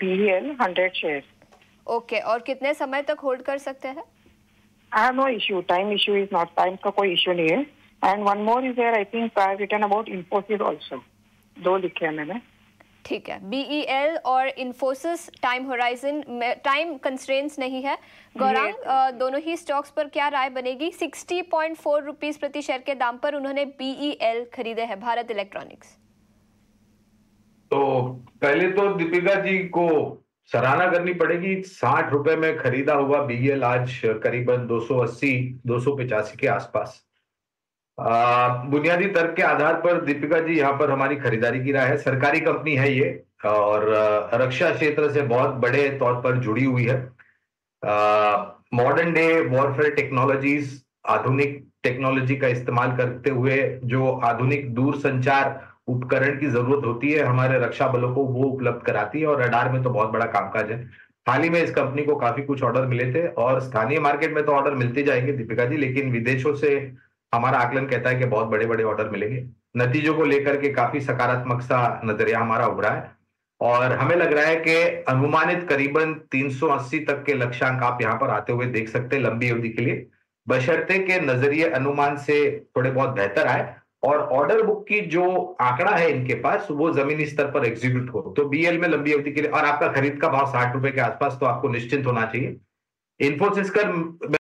BEL 100 share. Okay, और कितने समय तक होल्ड कर सकते हैं? I have no issue, time issue is not, time का कोई इशू नहीं है। And one more is there, I think I written about Infosys also, 2 लिखे हैं मैंने। ठीक है, BEL और इन्फोसिस टाइम होराइजन में टाइम कंस्ट्रेंट्स नहीं है। गौरांग, दोनों ही स्टॉक्स पर क्या राय बनेगी? 60.4 रुपीज प्रति शेयर के दाम पर उन्होंने BEL खरीदे हैं, भारत इलेक्ट्रॉनिक्स। तो पहले तो दीपिका जी को सराहना करनी पड़ेगी। 60 रुपए में खरीदा हुआ BEL आज करीबन 280-285 के आसपास। बुनियादी तर्क के आधार पर दीपिका जी यहाँ पर हमारी खरीदारी की राय है। सरकारी कंपनी है ये और रक्षा क्षेत्र से बहुत बड़े तौर पर जुड़ी हुई है। मॉडर्न डे वॉरफेयर टेक्नोलॉजीज, आधुनिक टेक्नोलॉजी का इस्तेमाल करते हुए जो आधुनिक दूर संचार उपकरण की जरूरत होती है हमारे रक्षा बलों को, वो उपलब्ध कराती है और रडार में तो बहुत बड़ा कामकाज है। हाल ही में इस कंपनी को काफी कुछ ऑर्डर मिले थे और स्थानीय मार्केट में तो ऑर्डर मिलते जाएंगे दीपिका जी, लेकिन विदेशों से हमारा आकलन कहता है कि बहुत बड़े बड़े ऑर्डर मिलेंगे। नतीजों को लेकर के काफी सकारात्मक सा नजरिया हमारा उभरा है और हमें लग रहा है कि अनुमानित करीबन 380 तक के लक्ष्यांक आप यहां पर आते हुए देख सकते हैं लंबी अवधि के लिए, बशर्ते के नजरिए अनुमान से थोड़े बहुत बेहतर आए और ऑर्डर बुक की जो आंकड़ा है इनके पास वो जमीनी स्तर पर एग्जीक्यूट हो। तो BEL में लंबी अवधि के लिए और आपका खरीद का भाव 60 रुपए के आसपास, तो आपको निश्चिंत होना चाहिए। इन्फोसिस का